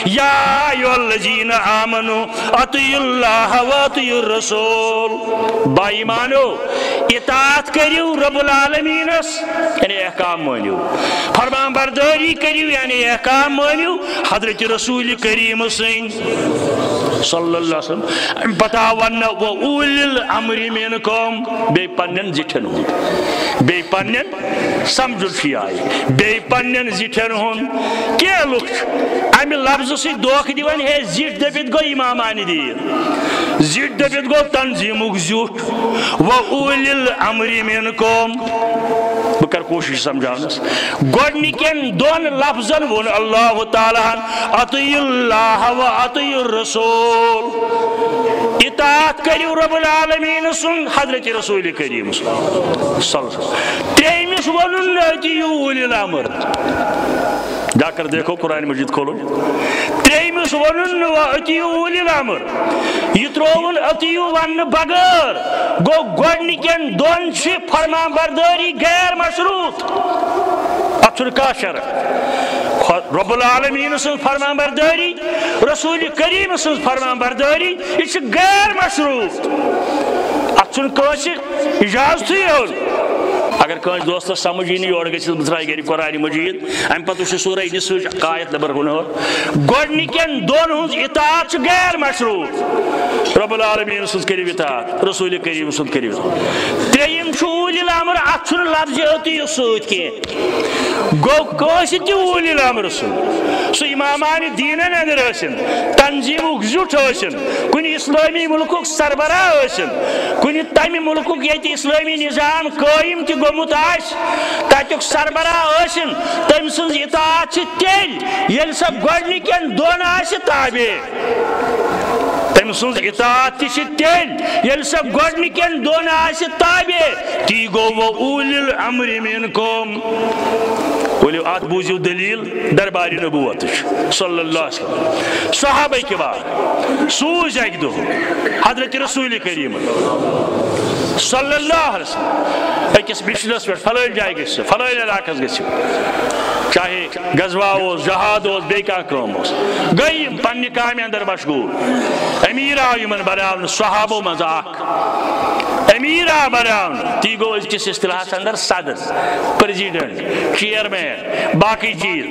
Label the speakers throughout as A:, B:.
A: یا ایھا الذین آمنوا اطیعوا اللہ واطیعوا الرسول با ایمانو اطاعت کریو رب العالمینس یعنی احکام مانیو فرمان برداری کریو یعنی احکام مانیو حضرت رسول کریم سن صلی اللہ علیہ وسلم پتا ون وَأُولِي الْأَمْرِ مِنْكُمْ بے پنن زٹھن ہون بے پنن سمجھ آئی بے پنن زٹھن ہون کیا لوگ امی لفظ سے دوکھ دیوان ہے زٹ دبت گو امامانی دیر زٹ دبت گو تنظیمک زٹ وَأُولِي الْأَمْرِ مِنْكُمْ بکر کوشش سمجھانس گوڑنکین دون لفظن ون اللہ تعالیٰ اطیعوا اللہ و اطیعوا الرسول اطاعت کریو رب العالمین سن حضرت رسول کریم صلی اللہ علیہ وسلم تریمس ونن اطیعوا اولی الامر جا کر دیکھو قرآن مجید کھولو تریمس ونن اطیعوا اولی الامر یہ ترون اطیعوا ون بغیر گو گوڑنکین دون چھ فرمان برداری غیر مشروط اتر کا شرع رب العالمین سن فرمان برداری رسول کریم سن فرمان برداری یہ غیر مشروط اتر کانس اجازت ہو اگر کانس دوست سمجھ نہیں اور گھس بترائی گری قرآن مجید ام پتہ سورہ نساء آیت نمبر 19 گوڑنکین دون ہنز اطاعت غیر مشروط رب العالمین سن کریو اطاعت رسول کریم سن کریو تریم اولی الامر اتر لفظ اطیعوا سوت کی گو کانس تہ اولی الامر سن سو امامان دینن اندر ٲسِن تنظیمک زیُٹھ ٲسِن کُنہِ اسلامی ملکُک سربراہ ٲسِن کُنہِ تمہِ ملکُک ییٚتہِ اسلامی نظام قٲیِم تہِ گوٚمُت آسہِ تتیُک سربراہ ٲسِن تٔمۍ سٕنٛز اطاعت چھِ تیٚلہِ ییٚلہِ سۄ گۄڈنِکٮ۪ن دۄن آسہِ تابع تٔمۍ سٕنٛز اطاعت تہِ چھِ تیٚلہِ ییٚلہِ سۄ گۄڈنِکٮ۪ن دۄن آسہِ تابع تی گوٚو وَأُولِي الْأَمْرِ مِنْكُمْ بولیو آت بوزیو دلیل درباری نبوت صلی اللہ علیہ وسلم صحابہ کبار سوز ایک دو حضرت رسول کریم صلی اللہ علیہ وسلم ایک اس مشنس پر فلائل جائے گئے فلائل علاقہ گئے چاہے غزوہ ہو جہاد ہو بیکا کام ہو گئیم پنی کامی اندر مشغول امیر آئیمن بناون صحابہ مزاق امیر بناون تی گو اس کس اصطلاح اندر صدر پریزیڈنٹ چیئرمین باقی چیز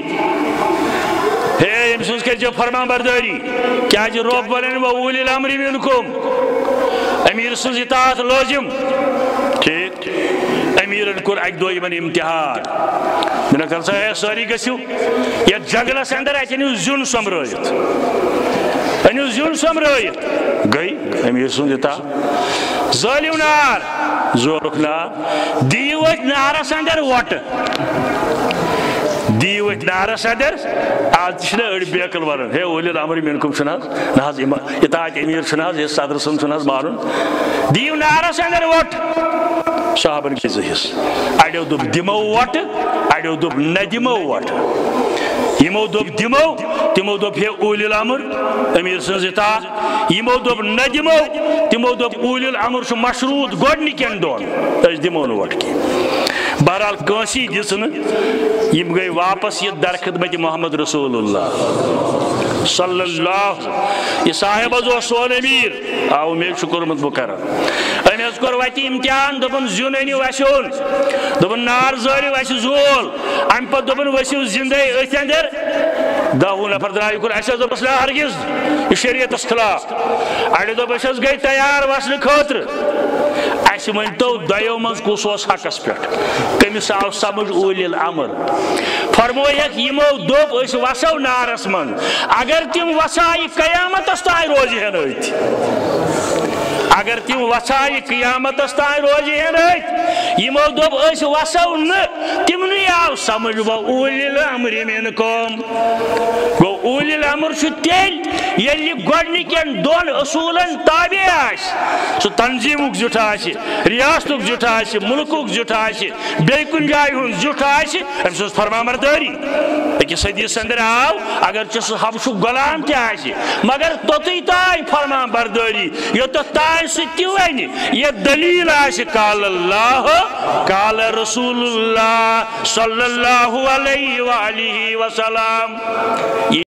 A: ہے امسوس کے جو فرمان برداری کیا جو روب بلن وَأُولِي الْأَمْرِ مِنْكُمْ امیر سوز اطاعت لازم ٹھیک امیرن کور اک دو یمن امتحان میں کہا ہے ساری گسیو یا جنگلس اندر اتنیو زیون سمرائیت انیو زیون سمرائیت گئی امیر سوز اطاعت ظالم نار زورک نار دیوت نارس اندر وٹ دیوت نارس اندر آج تشنا اڑ بیکل ورن ہے اولی الامر منکم شناز ناز اطاعت امیر شناز یہ صدر سن شناز مارن دیو نارس اندر وٹ صحابن کی زہیس اڑیو دب دمو وٹ اڑیو دب ندمو وٹ یمو دب دمو تمو دب ہے اولی الامر امیر سن اطاعت یمو دب ندمو تمو دب اولی الامر شو مشروط گوڑنکین دون اس دمو نو وٹ کی بہرحال کانسی دسن یم گئی واپس یہ در خدمت محمد رسول اللہ صلی اللہ یہ صاحب ازو سون امیر آو میں شکر مت بکرا امی از کور واتی امتحان دبن زیوننی واسیون دبن نار زاری واسی زول ام پت دبن واسی زندہ ایت اندر داو نفر درائی کور ایسا دو بسلا ہرگز یہ شریعت اس خلاف اڑی دو بشز گئی تیار واسل خاطر ایسی منتو دیو منز کسوس حقس پیٹ کمیس آو سمجھ اولی الامر فرمویک یمو دوب اس وسو نارس من اگر تم وسائی قیامت استائی روزی ہے نویت اگر تم وسائی قیامت استائی روزی ہے نویت یمو دوب اس وسو تم نی آو سمجھ و اولی الامر منکم گو اولی الامر شو تیل یلی گوڑنکین دون اصولن تابع آش سو تنظیمک زٹھ آش ریاستک زٹھ آش ملکک زٹھ آش بیکن جائی ہن زٹھ آش ام سوز فرمان برداری ایک حدیث اندر آو اگر چس حبشو غلام تی آش مگر توتی تائی فرمان برداری یہ تو تائی ستی وینی یہ دلیل آش قال اللہ قال رسول اللہ صلی اللہ علیہ وآلہ وسلم